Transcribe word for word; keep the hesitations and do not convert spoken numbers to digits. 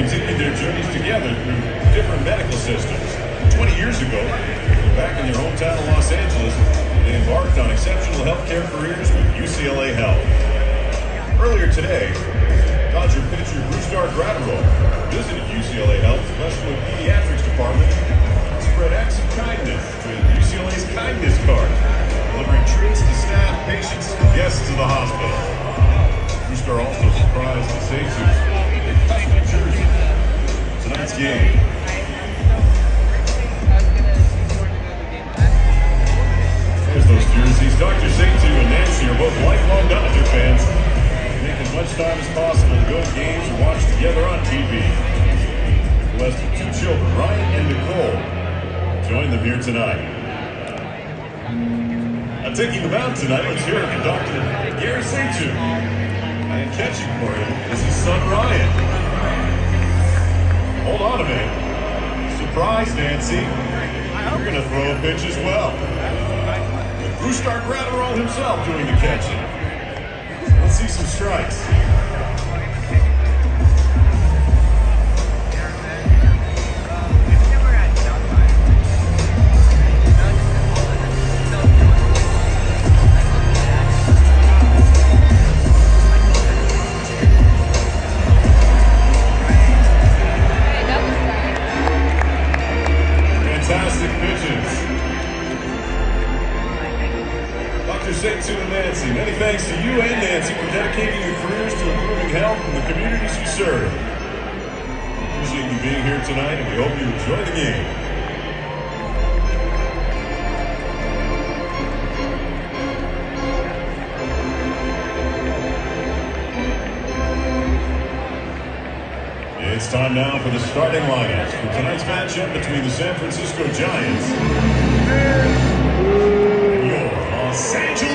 continued their journeys together through different medical systems. twenty years ago, back in their hometown of Los Angeles, they embarked on exceptional healthcare careers with U C L A Health. Earlier today, Dodger pitcher Brusdar Graterol visited U C L A Health's Westwood Pediatrics Department and spread acts of kindness with U C L A's Kindness Card, delivering treats to staff, patients, and guests of the hospital. Brusdar also surprised the Saints' custom jersey. Tonight's game. There's those jerseys. Doctor Saintu and Nancy are both lifelong Dodger fans. They make as much time as possible to go to games and watch together on T V. Blessed with two children, Ryan and Nicole, join them here tonight. Now taking the mound tonight, let's hear it from Doctor Gary Saintu. And catching for him is his son Ryan. Hold on a minute. Surprise, Nancy. You're going to throw a pitch as well. With Brusdar Graterol himself doing the catching. Let's see some strikes. Fantastic pitches. Doctor Saintu and Nancy, many thanks to you and Nancy for dedicating your careers to improving health in the communities you serve. We appreciate you being here tonight, and we hope you enjoy the game. It's time now for the starting lineups for tonight's matchup between the San Francisco Giants and your Los Angeles